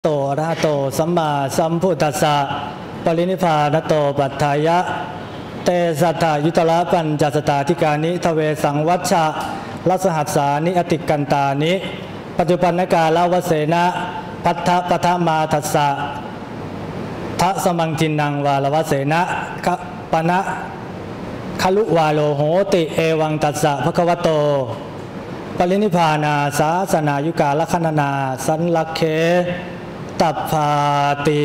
โตอะระหะโตสัมมาสัมพุทธัสสะปรินิพพานโตปัฏฐายะเตสัทธายุตละปัญจสตาธิกานิทเวสังวัชชะลัสหัสสานิอติกันตานิปัจจุบันกาลวเสนะพัทธปทมาทัสสะทะสมังทินังวาลวเสนะปนะคลุวาโลโหติเอวังตัสสะภควโตปรินิพพานาสาสนายุกาลคณนาสันลักเคตัพพาติ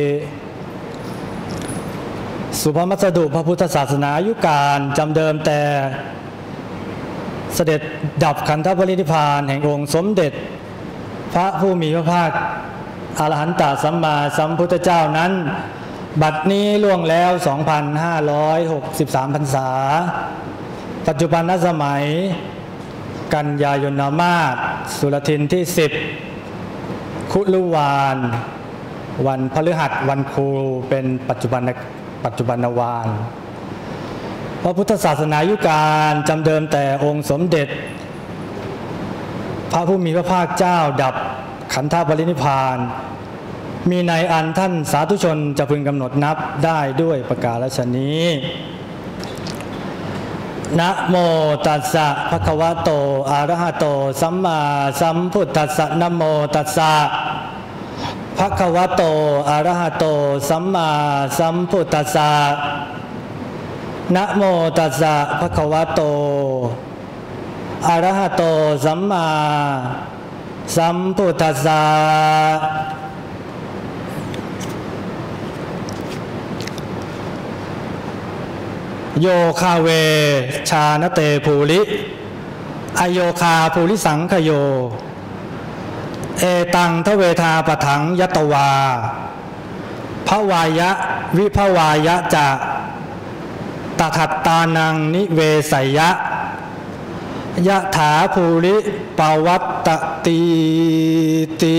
สุภมัสดุพระพุทธศาสนายุการจำเดิมแต่เสด็จดับขันธปรินิพพานแห่งองค์สมเด็จพระผู้มีพระภาคอรหันตสัมมาสัมพุทธเจ้านั้นบัดนี้ล่วงแล้ว 2,563 พรรษาปัจจุบันสมัยกันยายนมาสสุรทินที่10คุลุวานวันพฤหัสวันครูเป็นปัจจุบันวานพระพุทธศาสนายุการจำเดิมแต่องค์สมเด็จพระผู้มีพระภาคเจ้าดับขันธปรินิพพานมีในอันท่านสาธุชนจะพึงกำหนดนับได้ด้วยประการฉนี้นะโมตัสสะภะคะวะโตอะระหะโตสัมมาสัมพุทธัสสะนะโมตัสสะภะคะวะโตอะระหะโตสัมมาสัมพุทธัสสะนะโมตัสสะภะคะวะโตอะระหะโตสัมมาสัมพุทธัสสะโยคาเวชานเตภูริอโยคาภูริสังคโยเอตังทเวทาปถังยตวาภวายะวิภวายะจะตถัตตานังนิเวสยะยะถาภูริปวัตตติติ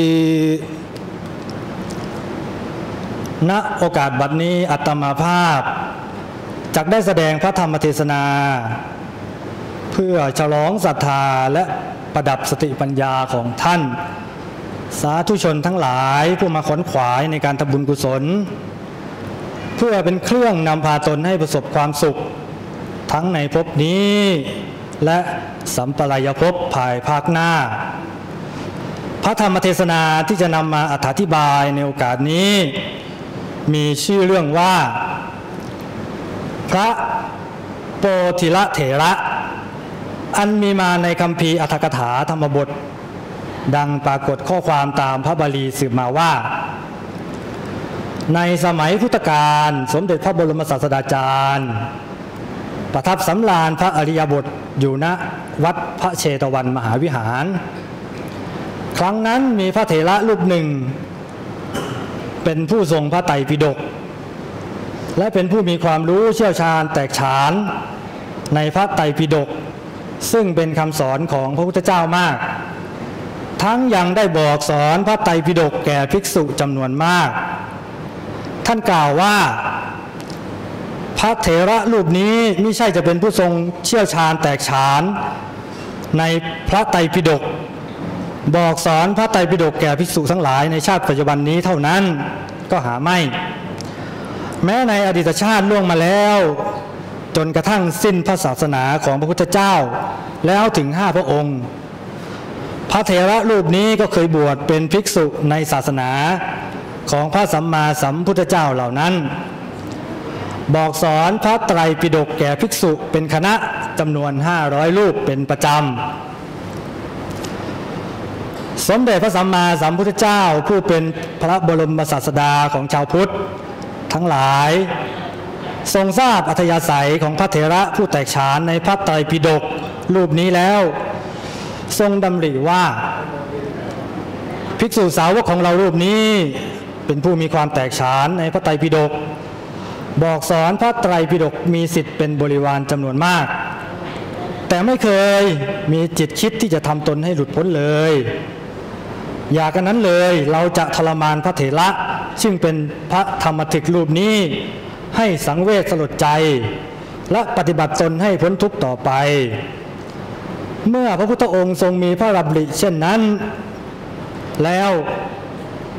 ณโอกาสบัดนี้อัตมาภาพจักได้แสดงพระธรรมเทศนาเพื่อฉลองศรัทธาและประดับสติปัญญาของท่านสาธุชนทั้งหลายผู้มาขวนขวายในการทำบุญกุศลเพื่อเป็นเครื่องนำพาตนให้ประสบความสุขทั้งในภพนี้และสัมปรายภพภายภาคหน้าพระธรรมเทศนาที่จะนำมาอธิบายในโอกาสนี้มีชื่อเรื่องว่าพระโพธิละเถระอันมีมาในคัมภีร์อรรถกถาธรรมบทดังปรากฏข้อความตามพระบาลีสืบมาว่าในสมัยพุทธกาลสมเด็จพระบรมศาสดาจารย์ประทับสำราญพระอริยบทอยู่ณวัดพระเชตวันมหาวิหารครั้งนั้นมีพระเถระรูปหนึ่งเป็นผู้ทรงพระไตรปิฎกและเป็นผู้มีความรู้เชี่ยวชาญแตกฉานในพระไตรปิฎกซึ่งเป็นคำสอนของพระพุทธเจ้ามากทั้งยังได้บอกสอนพระไตรปิฎกแก่ภิกษุจำนวนมากท่านกล่าวว่าพระเถระรูปนี้ไม่ใช่จะเป็นผู้ทรงเชี่ยวชาญแตกฉานในพระไตรปิฎกบอกสอนพระไตรปิฎกแก่ภิกษุทั้งหลายในชาติปัจจุบันนี้เท่านั้นก็หาไม่แม้ในอดีตชาติล่วงมาแล้วจนกระทั่งสิ้นพระศาสนาของพระพุทธเจ้าแล้วถึง5 พระองค์พระเถระรูปนี้ก็เคยบวชเป็นภิกษุในศาสนาของพระสัมมาสัมพุทธเจ้าเหล่านั้นบอกสอนพระไตรปิฎกแก่ภิกษุเป็นคณะจำนวน500 รูปเป็นประจำสมเด็จพระสัมมาสัมพุทธเจ้าผู้เป็นพระบรมศาสดาของชาวพุทธทั้งหลายทรงทราบอัธยาศัยของพระเถระผู้แตกฉานในพระไตรปิฎกรูปนี้แล้วทรงดำริว่าภิกษุสาวกของเรารูปนี้เป็นผู้มีความแตกฉานในพระไตรปิฎกบอกสอนพระไตรปิฎกมีสิทธิ์เป็นบริวารจำนวนมากแต่ไม่เคยมีจิตคิดที่จะทำตนให้หลุดพ้นเลยอย่ากันนั้นเลยเราจะทรมานพระเถระซึ่งเป็นพระธรรมทิกรูปนี้ให้สังเวชสลดใจและปฏิบัติตนให้พ้นทุกข์ต่อไปเมื่อพระพุทธองค์ทรงมีพระดำริเช่นนั้นแล้ว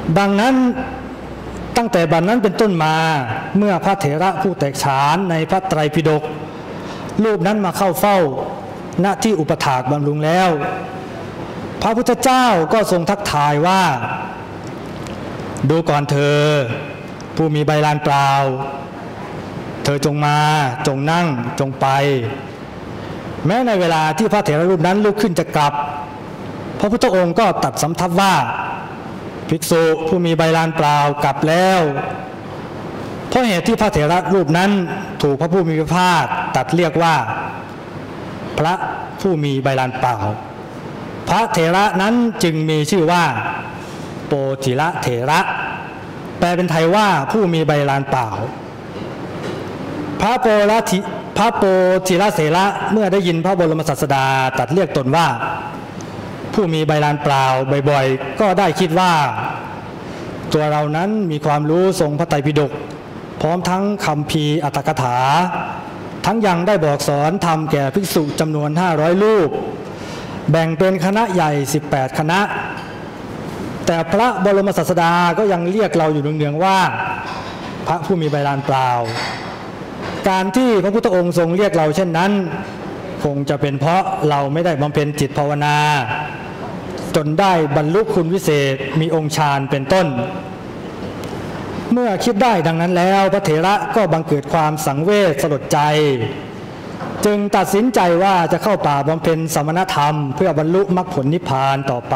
ดังนั้นตั้งแต่บัดนั้นเป็นต้นมาเมื่อพระเถระผู้แตกฉานในพระไตรปิฎกรูปนั้นมาเข้าเฝ้าณที่อุปถากบำรุงแล้วพระพุทธเจ้าก็ทรงทักทายว่าดูก่อนเธอผู้มีใบลานเปล่าเธอจงมาจงนั่งจงไปแม้ในเวลาที่พระเถระรูปนั้นลุกขึ้นจะกลับพระพุทธองค์ก็ตรัสสำทับว่าภิกษุผู้มีใบลานเปล่ากลับแล้วเพราะเหตุที่พระเถระรูปนั้นถูกพระผู้มีพระภาคตรัสเรียกว่าพระผู้มีใบลานเปล่าพระเถระนั้นจึงมีชื่อว่าโปธิละเถระแปลเป็นไทยว่าผู้มีใบลานเปล่าพระโปธิละเถระเมื่อได้ยินพระบรมศาสดาตรัสเรียกตนว่าผู้มีใบลานเปล่าบ่อยๆก็ได้คิดว่าตัวเรานั้นมีความรู้ทรงพระไตรปิฎกพร้อมทั้งคัมภีร์อรรถกถาทั้งยังได้บอกสอนธรรมแก่ภิกษุจำนวน500รูปแบ่งเป็นคณะใหญ่18คณะแต่พระบรมศาสดาก็ยังเรียกเราอยู่เนืองๆว่าพระผู้มีใบลานเปล่าการที่พระพุทธองค์ทรงเรียกเราเช่นนั้นคงจะเป็นเพราะเราไม่ได้บำเพ็ญจิตภาวนาจนได้บรรลุคุณวิเศษมีองค์ฌานเป็นต้นเมื่อคิดได้ดังนั้นแล้วพระเถระก็บังเกิดความสังเวชสลดใจจึงตัดสินใจว่าจะเข้าป่าบำเพ็ญสมณธรรมเพื่อบรรลุมรรคผลนิพพานต่อไป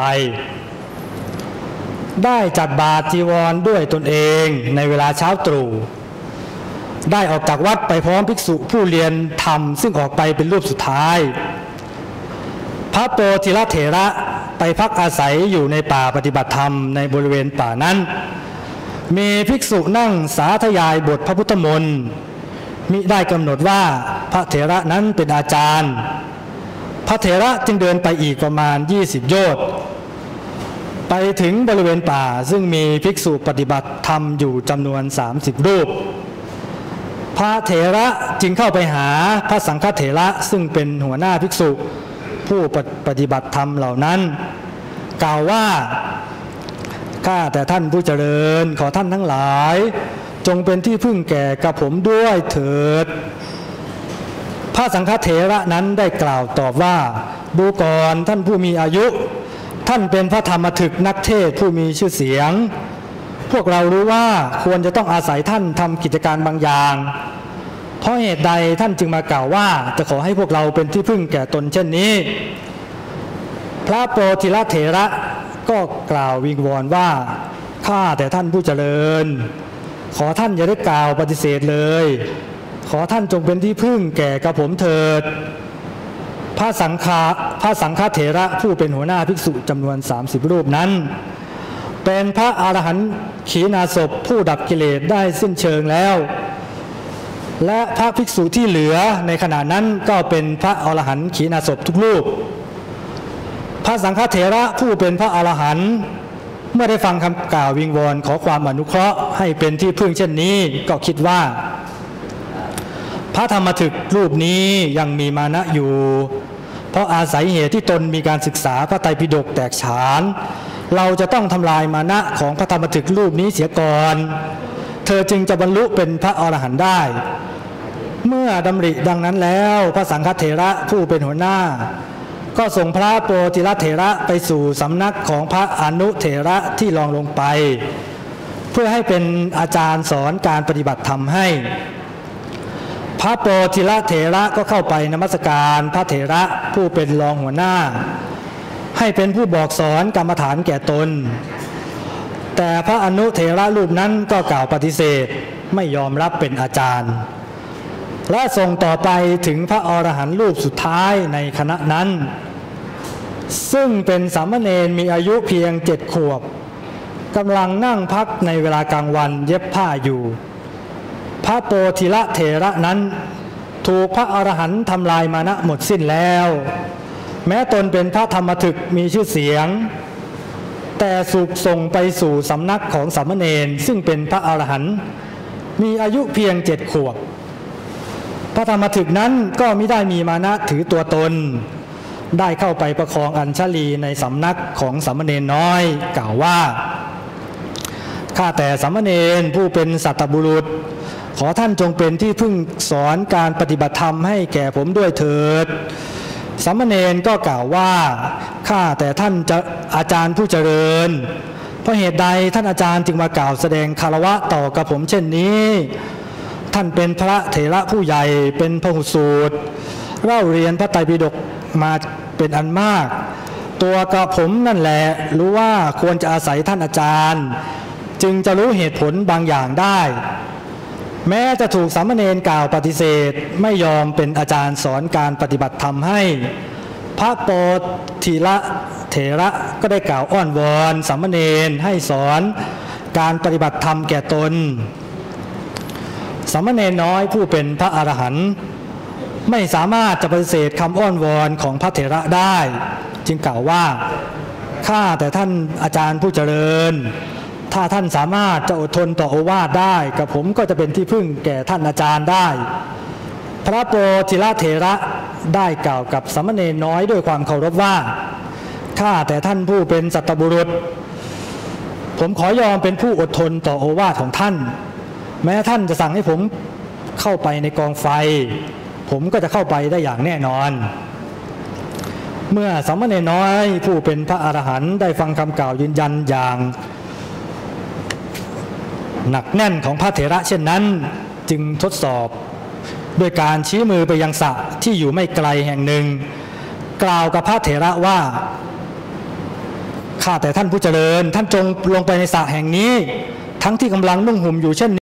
ได้จัดบาตรจีวรด้วยตนเองในเวลาเช้าตรู่ได้ออกจากวัดไปพร้อมภิกษุผู้เรียนธรรมซึ่งออกไปเป็นรูปสุดท้ายพระโปธิละเถระไปพักอาศัยอยู่ในป่าปฏิบัติธรรมในบริเวณป่านั้นมีภิกษุนั่งสาธยายบทพระพุทธมนต์มิได้กำหนดว่าพระเถระนั้นเป็นอาจารย์พระเถระจึงเดินไปอีกประมาณ20โยชน์ไปถึงบริเวณป่าซึ่งมีภิกษุปฏิบัติธรรมอยู่จำนวน30รูปพระเถระจึงเข้าไปหาพระสังฆเถระซึ่งเป็นหัวหน้าภิกษุผู้ปฏิบัติธรรมเหล่านั้นกล่าวว่าข้าแต่ท่านผู้เจริญขอท่านทั้งหลายจงเป็นที่พึ่งแก่กับผมด้วยเถิดพระสังฆเถระนั้นได้กล่าวตอบว่าดูก่อนท่านผู้มีอายุท่านเป็นพระธรรมถึกนักเทศผู้มีชื่อเสียงพวกเรารู้ว่าควรจะต้องอาศัยท่านทำกิจการบางอย่างเพราะเหตุใดท่านจึงมากล่าวว่าจะขอให้พวกเราเป็นที่พึ่งแก่ตนเช่นนี้พระโปธิละเถระก็กล่าววิงวอนว่าข้าแต่ท่านผู้เจริญขอท่านอย่าได้กล่าวปฏิเสธเลยขอท่านจงเป็นที่พึ่งแก่กับผมเถิดพระสังฆเถระผู้เป็นหัวหน้าภิกษุจำนวน30รูปนั้นเป็นพระอรหันต์ขีณาสพผู้ดับกิเลสได้สิ้นเชิงแล้วและพระภิกษุที่เหลือในขณะนั้นก็เป็นพระอรหันต์ขีณาสพทุกรูปพระสังฆเถระผู้เป็นพระอรหันต์เมื่อได้ฟังคำกล่าววิงวอนขอความอนุเคราะห์ให้เป็นที่พึ่งเช่นนี้ก็คิดว่าพระธรรมถึกรูปนี้ยังมีมานะอยู่เพราะอาศัยเหตุที่ตนมีการศึกษาพระไตรปิฎกแตกฉานเราจะต้องทำลายมานะของพระธรรมถึกรูปนี้เสียก่อนเธอจึงจะบรรลุเป็นพระอรหันต์ได้เมื่อดำริดังนั้นแล้วพระสังฆเถระผู้เป็นหัวหน้าก็ส่งพระโปธิละเถระไปสู่สำนักของพระอนุเถระที่รองลงไปเพื่อให้เป็นอาจารย์สอนการปฏิบัติธรรมให้พระโปธิละเถระก็เข้าไปนมัสการพระเถระผู้เป็นรองหัวหน้าให้เป็นผู้บอกสอนกรรมฐานแก่ตนแต่พระอนุเถระรูปนั้นก็กล่าวปฏิเสธไม่ยอมรับเป็นอาจารย์และส่งต่อไปถึงพระอรหันต์รูปสุดท้ายในคณะนั้นซึ่งเป็นสามเณรมีอายุเพียง7 ขวบกำลังนั่งพักในเวลากลางวันเย็บผ้าอยู่พระโปธิละเถระนั้นถูกพระอรหันต์ทำลายมานะหมดสิ้นแล้วแม้ตนเป็นพระธรรมถึกมีชื่อเสียงแต่ถูกส่งไปสู่สำนักของสามเณรซึ่งเป็นพระอรหันต์มีอายุเพียง7 ขวบพระธรรมถึกนั้นก็มิได้มีมานะถือตัวตนได้เข้าไปประคองอัญชลีในสำนักของสามเณรน้อยกล่าวว่าข้าแต่สามเณรผู้เป็นสัตบุรุษขอท่านจงเป็นที่พึ่งสอนการปฏิบัติธรรมให้แก่ผมด้วยเถิดสามเณรก็กล่าวว่าข้าแต่ท่านอาจารย์ผู้เจริญเพราะเหตุใดท่านอาจารย์จึงมากล่าวแสดงคารวะต่อกับผมเช่นนี้ท่านเป็นพระเถระผู้ใหญ่เป็นพหุสูตรเล่าเรียนพระไตรปิฎกมาเป็นอันมากตัวกับผมนั่นแหละรู้ว่าควรจะอาศัยท่านอาจารย์จึงจะรู้เหตุผลบางอย่างได้แม้จะถูกสามเณรกล่าวปฏิเสธไม่ยอมเป็นอาจารย์สอนการปฏิบัติธรรมให้พระโปธิละเถระก็ได้กล่าวอ้อนวอนสามเณรให้สอนการปฏิบัติธรรมแก่ตนสามเณรน้อยผู้เป็นพระอรหันต์ไม่สามารถจะปฏิเสธคำอ้อนวอนของพระเถระได้จึงกล่าวว่าข้าแต่ท่านอาจารย์ผู้เจริญถ้าท่านสามารถจะอดทนต่อโอวาทได้กับผมก็จะเป็นที่พึ่งแก่ท่านอาจารย์ได้พระโปธิละเถระได้กล่าวกับสามเณรน้อยด้วยความเคารพว่าข้าแต่ท่านผู้เป็นสัตบุรุษผมขอยอมเป็นผู้อดทนต่อโอวาทของท่านแม้ท่านจะสั่งให้ผมเข้าไปในกองไฟผมก็จะเข้าไปได้อย่างแน่นอนเมื่อสามเณรน้อยผู้เป็นพระอรหันต์ได้ฟังคำกล่าวยืนยันอย่างหนักแน่นของพระเถระเช่นนั้นจึงทดสอบด้วยการชี้มือไปยังสระที่อยู่ไม่ไกลแห่งหนึ่งกล่าวกับพระเถระว่าข้าแต่ท่านผู้เจริญท่านจงลงไปในสระแห่งนี้ทั้งที่กำลังนุ่งห่มอยู่เช่น